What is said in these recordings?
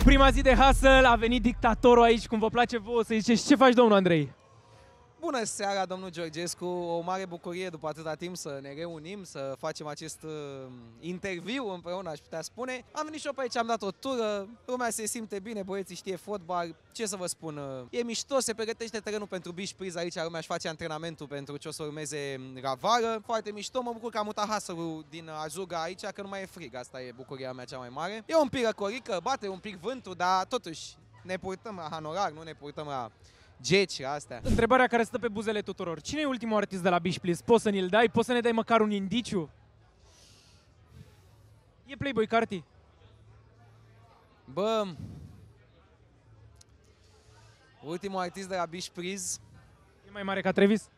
Prima zi de hustle, a venit dictatorul aici, cum vă place vouă să ziceți. Ce faci, domnul Andrei? Bună seara, domnul Georgescu! O mare bucurie după atâta timp să ne reunim, să facem acest interviu împreună, aș putea spune. Am venit și eu pe aici, am dat o tură, lumea se simte bine, băieții știe fotbal. Ce să vă spun, e mișto, se pregătește terenul pentru beach prize aici, lumea își face antrenamentul pentru ce o să urmeze la vară. Foarte mișto, mă bucur că am mutat hustle-ul din Azuga aici, că nu mai e frig, asta e bucuria mea cea mai mare. E un pic răcorică, bate un pic vântul, dar totuși ne purtăm la hanorar, nu ne purtăm la geci, astea. Întrebarea care stă pe buzele tuturor. Cine e ultimul artist de la Beach Please? Poți să ni-l dai? Poți să ne dai măcar un indiciu? E Playboi Carti? Bă, ultimul artist de la Beach Please? E mai mare ca Travis?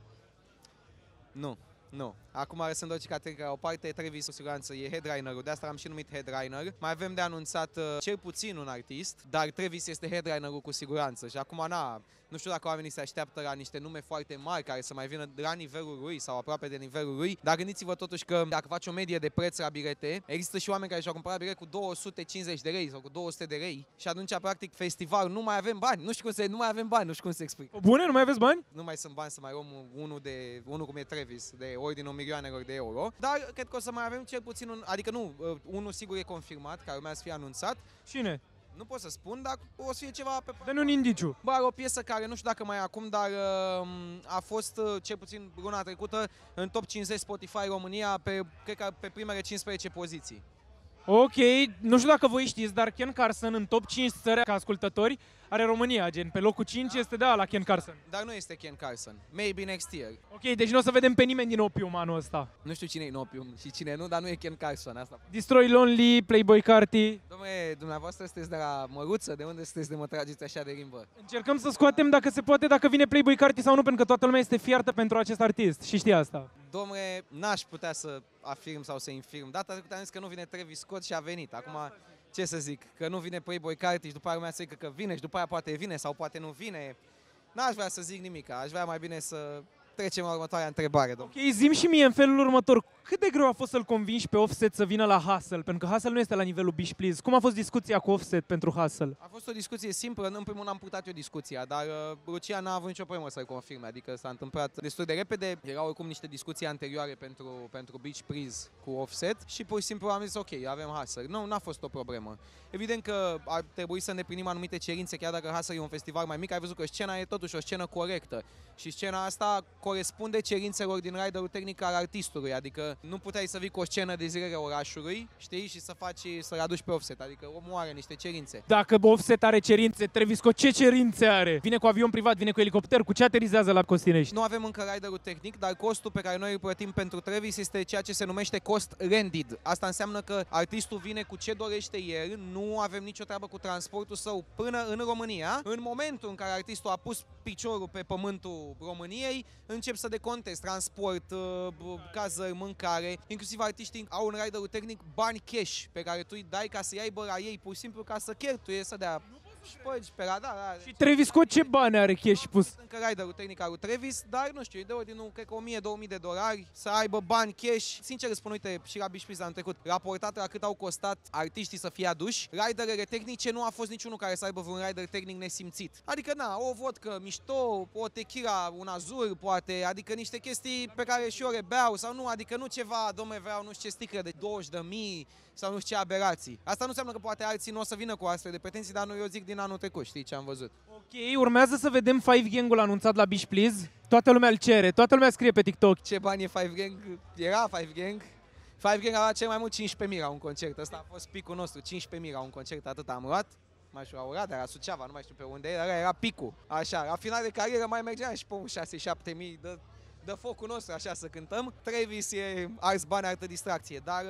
Nu. Nu. Acum lăsând orice categorie la o parte, Travis cu siguranță e headlinerul, de asta l-am și numit headliner. Mai avem de anunțat cel puțin un artist, dar Travis este headlinerul cu siguranță și acum nu știu dacă oamenii se așteaptă la niște nume foarte mari care să mai vină la nivelul lui sau aproape de nivelul lui, dar gândiți-vă totuși că dacă faci o medie de preț la bilete, există și oameni care și-au cumpărat bilet cu 250 de lei sau cu 200 de lei și atunci practic festivalul nu mai avem bani, nu mai avem bani, nu știu cum se explică. Bune, nu mai aveți bani? Nu mai sunt bani să mai luăm unul cum e Travis, de ordinul milioanelor de euro, dar cred că o să mai avem cel puțin unul sigur e confirmat, care urmează să fie anunțat. Cine? Nu pot să spun, dar o să fie ceva pe... Dă-ne un indiciu. Bă, are o piesă care nu știu dacă mai e acum, dar a fost cel puțin luna trecută în top 50 Spotify România, cred că pe primele 15 poziții. Ok, nu știu dacă voi știți, dar Ken Carson în top 5 țări ca ascultători are România, gen pe locul 5 este la Ken Carson. Dar nu este Ken Carson. Maybe next year. Ok, deci nu o să vedem pe nimeni din Opium anul ăsta. Nu știu cine e în Opium și cine nu, dar nu e Ken Carson asta. Destroy Lonely, Playboi Carti. Dom'le, dumneavoastră sunteți de la Măruță? De unde sunteți de mă trageți așa de limbă? Încercăm să scoatem dacă se poate, dacă vine Playboi Carti sau nu, pentru că toată lumea este fiartă pentru acest artist și știi asta. Dom'le, n-aș putea să afirm sau să infirm. Data trecută am zis că nu vine Travis Scott și a venit. Acum, ce să zic? Că nu vine Playboi Carti și după aia lumea să zică că vine și după aia poate vine sau poate nu vine. N-aș vrea să zic nimic. Aș vrea mai bine să trecem la următoarea întrebare, domnule. Ok, zi-mi și mie în felul următor. Cât de greu a fost să-l convingi pe Offset să vină la Hustle? Pentru că Hustle nu este la nivelul Beach Please. Cum a fost discuția cu Offset pentru Hustle? A fost o discuție simplă, în primul rând am purtat eu discuția, dar Lucia n-a avut nicio problemă să-l confirme, adică s-a întâmplat destul de repede. Erau oricum niște discuții anterioare pentru Beach Please cu Offset și pur și simplu am zis ok, avem Hustle. Nu, n-a fost o problemă. Evident că ar trebui să ne primim anumite cerințe, chiar dacă Hustle e un festival mai mic, ai văzut că scena e totuși o scenă corectă și scena asta corespunde cerințelor din riderul tehnic al artistului, adică nu puteai să vii cu o scenă de zilele orașului, știi, și să-l aduci pe Offset, adică omul are niște cerințe. Dacă Offset are cerințe, Travis Scott ce cerințe are? Vine cu avion privat, vine cu elicopter, cu ce aterizează la Costinești? Nu avem încă riderul tehnic, dar costul pe care noi îl plătim pentru Travis este ceea ce se numește cost rendered. Asta înseamnă că artistul vine cu ce dorește el, nu avem nicio treabă cu transportul său până în România. În momentul în care artistul a pus piciorul pe pământul României, încep să decontezi transport, cazări, mâncare, inclusiv artiștii au un riderul tehnic bani cash pe care tu îi dai ca să-i aibă la ei pur și simplu ca să cheltuie, să dea șpăgi pe radar. Și Travis Scott ce bani are cash pus? Încă riderul tehnic al lui Travis, dar nu știu, e de ordinul, cred că 1000-2000 de dolari să aibă bani cash. Sincer îți spun, uite, și la Beach Please anul trecut, raportat la cât au costat artiștii să fie aduși, riderele tehnice nu a fost niciunul care să aibă vreun rider tehnic nesimțit. Adică, o vodcă mișto, o tequila, un azur, poate, adică niște chestii pe care și eu le beau sau nu, adică nu ceva, dom'le, vreau nu știu ce sticlă de 20.000 sau nu știu ce aberații. Asta nu înseamnă că poate alții nu o să vină cu astfel de pretenții, dar nu, eu zic din anul trecut, știi ce am văzut. Ok, urmează să vedem Five Gang-ul anunțat la Beach Please. Toată lumea îl cere, toată lumea scrie pe TikTok. Ce bani e Five Gang? Era Five Gang. Five Gang a luat cel mai mult 15.000 la un concert. Ăsta a fost picul nostru, 15.000 la un concert, atât am luat. Mai știu, la Oradea, la Suceava, nu mai știu pe unde era picul. Așa, la final de carieră mai mergeam și pe 6-7.000 de focul nostru, așa, să cântăm. Travis e ars bani, altă distracție, dar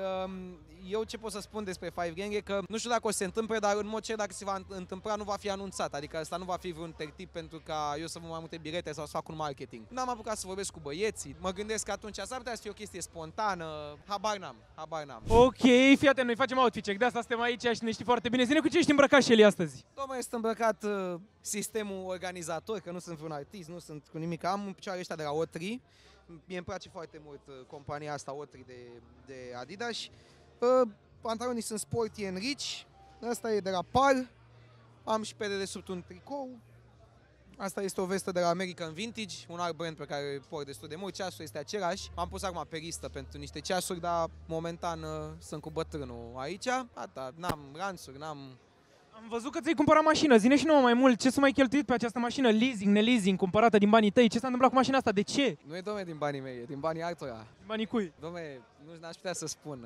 eu ce pot să spun despre Five Gang e că nu știu dacă o să se întâmple, dar în mod cer dacă se va întâmpla nu va fi anunțat, adică asta nu va fi vreun tertip pentru ca eu să vă mai multe bilete sau să fac un marketing. N-am apucat să vorbesc cu băieții, mă gândesc că atunci s-ar putea să fie o chestie spontană, habar n-am. Ok, fii atent, noi facem outfit check, de asta suntem aici și ne știi foarte bine. Zine cu ce ești îmbrăcat, Shelly, astăzi? Dom'le, este îmbrăcat sistemul organizator, că nu sunt vreun artist, nu sunt cu nimic, am în picioare ăștia de la Otri. Mie îmi place foarte mult compania asta Otri de Adidas. Pantalonii sunt sporty and rich, Asta e de la Par. Am și pe dedesubt un tricou. Asta este o vestă de la American Vintage, un alt brand pe care îl port destul de mult. Ceasul este același. Am pus acum pe listă pentru niște ceasuri, dar momentan sunt cu bătrânul aici. Gata, n-am ranțuri, n-am... Am văzut că ți-ai cumpărat mașină. Zine și nouă mai mult. Ce s-a mai cheltuit pe această mașină? Leasing, ne-leasing, cumpărată din banii tăi? Ce s-a întâmplat cu mașina asta? De ce? Nu e, domne, din banii mei, e din banii altora. Din banii cui? Domne, nu n-aș putea să spun.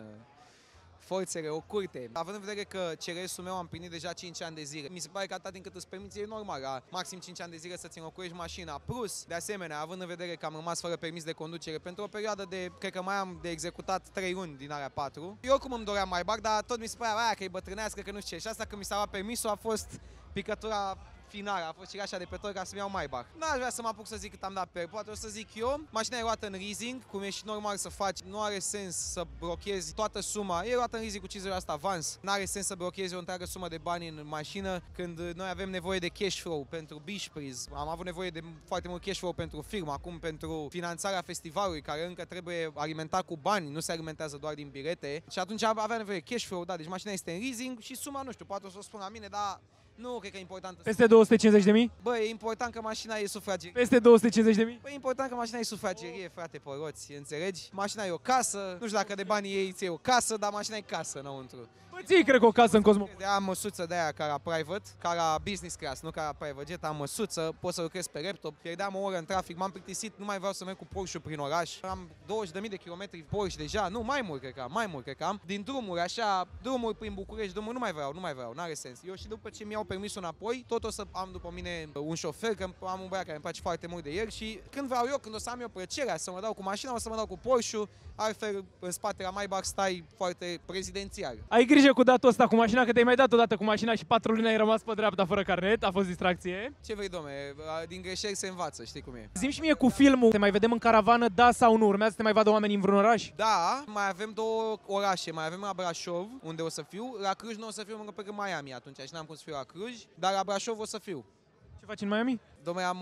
Forțele, o curte. Având în vedere că CRS-ul meu am primit deja 5 ani de zile, mi se pare că atât din cât îți permiți, e normal, la maxim 5 ani de zile să-ți înlocuiești mașina. Plus, de asemenea, având în vedere că am rămas fără permis de conducere pentru o perioadă de, cred că mai am de executat 3 luni din alea 4. Eu oricum îmi doream Maybach, dar tot mi se pare aia că e bătrânească, că nu știu ce. Și asta când mi s-a luat permisul a fost picătura finală, a fost cireașa de pe tort ca să-mi iau Maybach. N-aș vrea să mă apuc să zic cât am dat pe, poate o să zic eu. Mașina e luată în leasing, cum e și normal să faci, nu are sens să blochezi toată suma. E luată în leasing cu 50% avans. N-are sens să blochezi o întreagă sumă de bani în mașină când noi avem nevoie de cash flow pentru Bishpriz. Am avut nevoie de foarte mult cash flow pentru firmă, acum pentru finanțarea festivalului, care încă trebuie alimentat cu bani, nu se alimentează doar din bilete. Și atunci avea nevoie de cash flow, da, deci mașina este în leasing și suma, nu știu, poate o să o spun la mine, dar nu cred că e important. Peste 250.000? Bă, e important că mașina e sufragerie. Peste 250.000? Bă, e important că mașina e sufragerie, frate, pe roți, înțelegi? Mașina e o casă, nu știu dacă de banii ei ți-e o casă, dar mașina e casă înăuntru. Bă, ții, cred că o casă în Cosmo. Am măsuță de aia ca la private, ca la business class, nu ca la private jet, am măsuță, pot să lucrez pe laptop, pierdeam o oră în trafic, m-am plictisit, nu mai vreau să merg cu Porsche prin oraș. Am 20.000 de kilometri Porsche deja, nu, mai mult cred că am, din drumuri, așa, drumuri prin București, drumuri, nu mai vreau, n-are sens. Eu și după ce mi iau permisul înapoi, tot o să am după mine un șofer, că am un băiat care îmi place foarte mult de el și când vreau eu, când o să am eu plăcerea să mă dau cu mașina, o să mă dau cu Porsche, altfel în spate la Maybach stai foarte prezidențial. Ai grijă cu datul ăsta cu mașina, că te-ai mai dat odată cu mașina și 4 luni ai rămas pe dreapta fără carnet, a fost distracție. Ce vrei, domne, din greșeli se învață, știi cum e. Zi-mi și mie cu filmul, te mai vedem în caravană, da sau nu? Urmează să te mai vadă oamenii în vreun oraș? Da, mai avem 2 orașe, mai avem la Brașov, unde o să fiu, la Cluj nu o să fiu încă pe Miami atunci, și n-am cum să fiu la Cluj, dar la Brașov o să fiu. Ce faci în Miami? Dom'le, am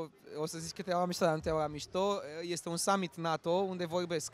o să zici că te iau la mișto, dar nu te iau la mișto, este un summit NATO unde vorbesc.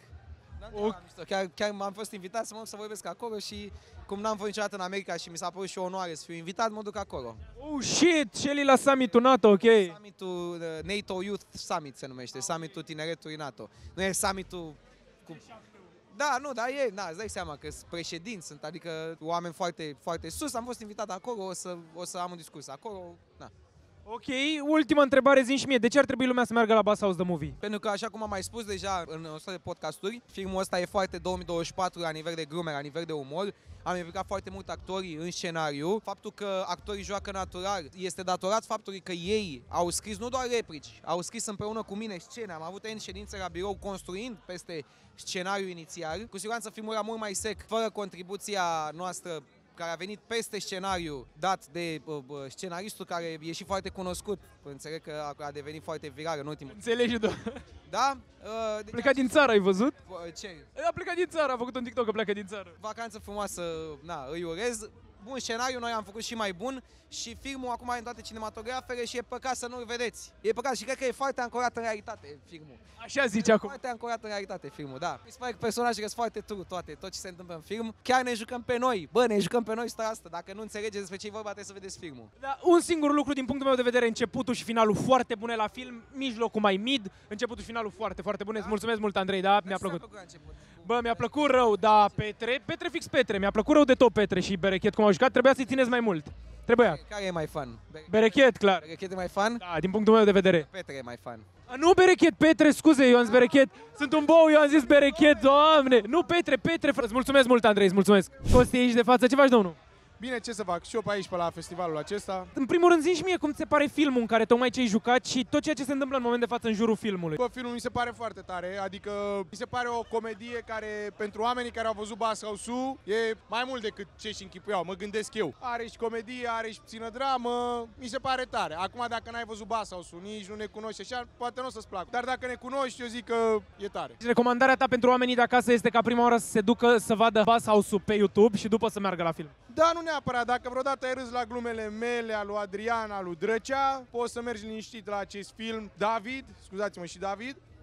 Chiar m-am fost invitat să mă duc să vorbesc acolo și cum n-am fost niciodată în America și mi s-a părut și o onoare să fiu invitat, mă duc acolo. Oh shit, Shelly la summitul NATO, ok. Summitul NATO Youth Summit se numește, summitul tineretului NATO. Nu e summitul cu... Da, nu, dar e, îți dai seama că sunt președinți, sunt, adică oameni foarte, foarte sus. Am fost invitat acolo, o să am un discurs acolo, da. Ok, ultima întrebare, zi și mie, de ce ar trebui lumea să meargă la Bass House The Movie? Pentru că, așa cum am mai spus deja în 100 de podcasturi, filmul ăsta e foarte 2024 la nivel de glume, la nivel de umor. Am implicat foarte mult actorii în scenariu. Faptul că actorii joacă natural este datorat faptului că ei au scris nu doar replici, au scris împreună cu mine scene. Am avut ședințe la birou construind peste scenariul inițial. Cu siguranță filmul era mult mai sec, fără contribuția noastră care a venit peste scenariu dat de scenaristul care e și foarte cunoscut. Înțeleg că a devenit foarte viral în ultimul. Înțelegi, da? Plecat din țară, ai văzut? Ce? A plecat din țară, a făcut un TikTok că pleacă din țară. Vacanță frumoasă, na, îi urez. Bun scenariu, noi am făcut și mai bun și filmul acum e în toate cinematografele și e păcat să nu-l vedeți. E păcat și cred că e foarte ancorat în realitate filmul. Așa zice acum. Foarte ancorat în realitate filmul, da. Mi se pare că personajele sunt foarte true, tot ce se întâmplă în film. Chiar ne jucăm pe noi. Bă, ne jucăm pe noi asta. Dacă nu înțelegeți despre ce e vorba, trebuie să vedeți filmul. Da, un singur lucru din punctul meu de vedere, începutul și finalul foarte bune la film, mijlocul mai mid, începutul și finalul foarte, foarte bune. Îți mulțumesc mult, Andrei, da, mi-a plăcut. Bă, mi-a plăcut rău, da, Petre fix Petre, mi-a plăcut rău de tot Petre și Berechet cum au jucat, trebuia să-i țineți mai mult. Trebuia. Care e mai fan? Berechet, clar. Berechet e mai fan? Da, din punctul meu de vedere. Petre e mai fan. Nu Berechet, Petre, scuze, eu am zis Berechet. Sunt un bou, eu am zis Berechet, doamne. Nu Petre, îți mulțumesc mult, Andrei, îți mulțumesc. Costi aici de față, ce faci, domnul? Bine, ce să fac? Și eu pe aici, pe la festivalul acesta. În primul rând, zi și mie cum ți se pare filmul în care tocmai ce ai jucat și tot ceea ce se întâmplă în moment de față în jurul filmului. Bă, filmul mi se pare foarte tare, adică mi se pare o comedie care, pentru oamenii care au văzut Bass House-ul, e mai mult decât ce-și închipuiau, mă gândesc eu. Are și comedie, are și puțină dramă, mi se pare tare. Acum, dacă n-ai văzut Bass House-ul, nici nu ne cunoști așa, poate nu o să-ți placă. Dar dacă ne cunoști, eu zic că e tare. Recomandarea ta pentru oamenii de acasă este ca prima oară să se ducă să vadă Bass House-ul pe YouTube și după să meargă la film. Da, nu neapărat, dacă vreodată ai râs la glumele mele, a lui Adrian, a lui Drăcea, poți să mergi liniștit la acest film. David, scuzați-mă, și David,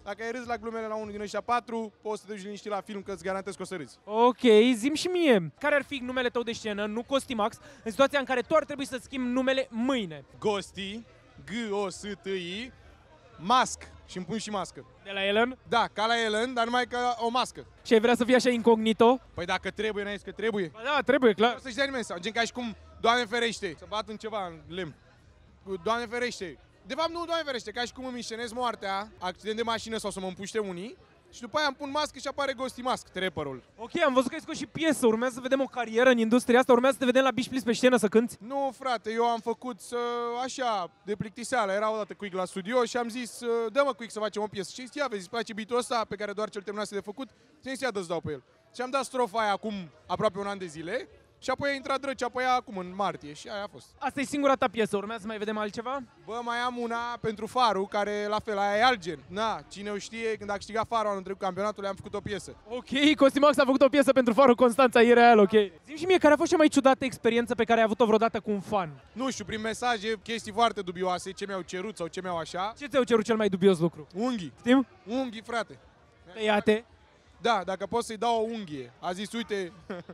Dacă ai râs la glumele la unul din ăștia 4, poți să te duci liniștit la film, că îți garantez că o să râzi. Ok, zi-mi și mie, care ar fi numele tău de scenă, nu Costimax, în situația în care tu ar trebui să schimbi numele mâine? Gosti, G-O-S-T-I, Mask. Și îmi pun și mască. De la Ellen? Da, ca la Ellen, dar numai ca o mască. Și ai vrea să fii așa incognito? Păi dacă trebuie, n-ai zis că trebuie. Ba da, trebuie, clar. Nu să-și dea nimeni sau gen ca și cum, Doamne ferește, să bat în ceva, în lemn. Doamne ferește. De fapt nu, Doamne ferește, ca și cum îmi scenez moartea, accident de mașină sau să mă împuște unii. Și după aia îmi pun mască și apare Ghosti Mask, trapperul. Ok, am văzut că ai scos și piesă, urmează să vedem o carieră în industria asta, urmează să te vedem la Beach Please pe scenă să cânti? Nu, frate, eu am făcut așa, de plictiseală. Era odată Quick la studio și am zis, dă-mă Quick să facem o piesă. Și ia vezi, îți place beat-ul ăsta pe care doar cel terminase de făcut? Ți-am ia dă-ți dau pe el. Și am dat strofa aia acum aproape un an de zile și apoi a intrat Drăcea pe ea acum în martie și aia a fost. Asta e singura ta piesă, urmează să mai vedem altceva? Bă, mai am una pentru Faru, care la fel, aia e alt gen. Na, cine o știe, când a câștigat Faru anul trecut campionatul, am făcut o piesă. Ok, Costimax a făcut o piesă pentru Farul Constanța, e real, ok. Zi-mi și mie, care a fost cea mai ciudată experiență pe care ai avut-o vreodată cu un fan? Nu știu, prin mesaje, chestii foarte dubioase, ce mi-au cerut sau ce mi-au așa. Ce ți-au cerut cel mai dubios lucru? Unghii. Știm? Unghii, frate. Tăiate. Da, dacă pot să-i dau o unghie. A zis, uite,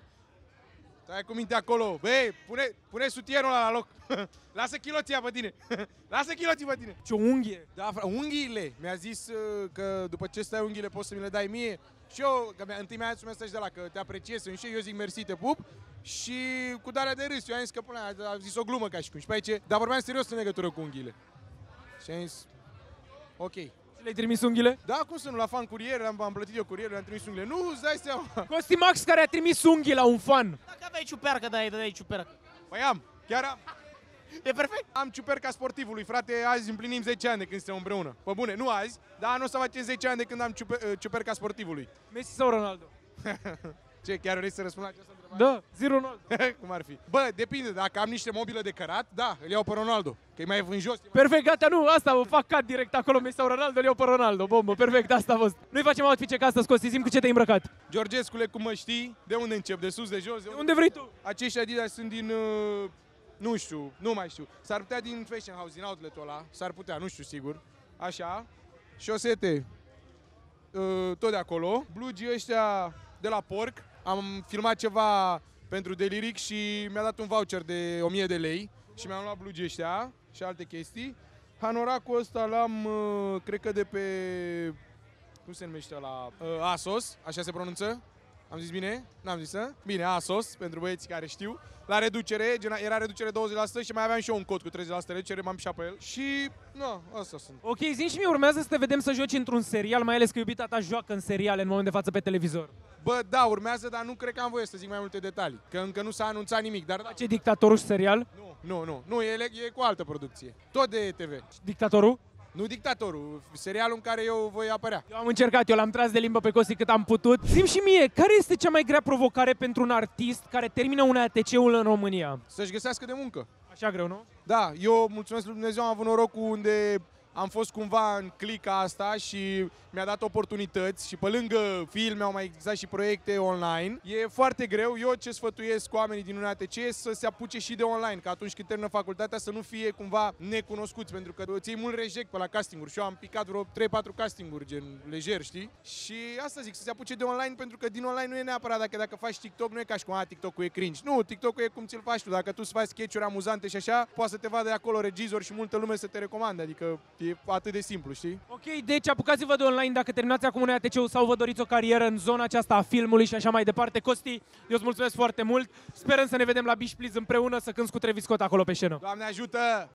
stai cu minte acolo. Băi, pune sutierul ăla la loc. Lasă chiloția pe tine. Lasă chiloții pe tine. Ce unghiie? Da, unghiile. Mi-a zis că după ce stai unghiile poți să mi le dai mie. Și eu, că întâi mi-a dat un mesaj de la că te apreciez, sunt și eu zic mersi, te pup. Și cu darea de râs, eu am zis că până a zis o glumă ca și cum. Și pe aici, dar vorbeam serios în legătură cu unghiile. Și am zis, ok. Le-ai trimis unghiile? Da, cum să nu, la fan curier, am plătit eu curierul, am trimis unghiile. Nu, îți dai seama. Costimax care a trimis unghii la un fan. Dacă aveai ciupercă, dai ciupercă. Păi am, chiar am. E perfect. Am ciuperca sportivului, frate, azi împlinim 10 ani de când suntem împreună. Pe bune, nu azi, dar nu o să facem 10 ani de când am ciuperca sportivului. Messi sau Ronaldo? Ce, chiar vrei să răspund la această întrebare? Da, zi Ronaldo. Cum ar fi? Bă, depinde, dacă am niște mobilă de cărat, da, îl iau pe Ronaldo, că e mai vânjos. Perfect, gata, nu, asta o fac cat direct acolo, Messi sau Ronaldo, îl iau pe Ronaldo, bombă, perfect, asta a fost. Noi facem outfit ca astăzi, Costi, zi-mi cu ce te-ai îmbrăcat. Georgescule, cum mă știi? De unde încep? De sus, de jos? De unde vrei tu? Acești Adidas sunt din, nu știu, nu mai știu. S-ar putea din Fashion House, din outlet-ul ăla, s-ar putea, nu știu sigur. Așa, șosete, tot de acolo. Blugii ăștia de la Porc. Am filmat ceva pentru Deliric și mi-a dat un voucher de 1000 de lei și mi-am luat blugii ăștia și alte chestii. Hanoracul ăsta l-am, cred că de pe, cum se numește ăla, ASOS, așa se pronunță? Am zis bine? N-am zis, a? Bine, ASOS, pentru băieții care știu. La reducere, era reducere 20% și mai aveam și eu un cod cu 30% reducere, m-am pișat pe el. Și, nu, astea sunt. Ok, zi și mie, urmează să te vedem să joci într-un serial, mai ales că iubita ta joacă în seriale în momentul de față pe televizor. Bă, da, urmează, dar nu cred că am voie să zic mai multe detalii, că încă nu s-a anunțat nimic, dar da. Ce dictatorul și serial? Nu, e cu altă producție. Tot de TV. Dictatorul? Nu Dictatorul, serialul în care eu voi apărea. Eu am încercat, eu l-am tras de limbă pe Costi cât am putut. Zi-mi și mie, care este cea mai grea provocare pentru un artist care termină un ATC-ul în România? Să-și găsească de muncă. Așa greu, nu? Da, eu mulțumesc lui Dumnezeu, am avut norocul unde am fost cumva în clica asta și mi-a dat oportunități și pe lângă filme au mai existat și proiecte online. E foarte greu. Eu ce sfătuiesc cu oamenii din UNATC să se apuce și de online, că atunci când termină facultatea să nu fie cumva necunoscuți, pentru că îți iei mult reject pe la castinguri și eu am picat vreo 3-4 castinguri, gen lejer, știi? Și asta zic, să se apuce de online, pentru că din online nu e neapărat dacă faci TikTok, nu e ca și cum TikTok-ul e cringe. Nu, TikTok-ul e cum ți-l faci tu. Dacă tu îți faci sketch-uri amuzante și așa, poate să te vadă de acolo regizor și multă lume să te recomande, adică e atât de simplu, știi? Ok, deci apucați-vă de online dacă terminați acum un ATC-ul sau vă doriți o carieră în zona aceasta a filmului și așa mai departe. Costi, eu îți mulțumesc foarte mult. Sperăm să ne vedem la Beach Please împreună să cânți cu Travis Scott acolo pe scenă. Doamne ajută!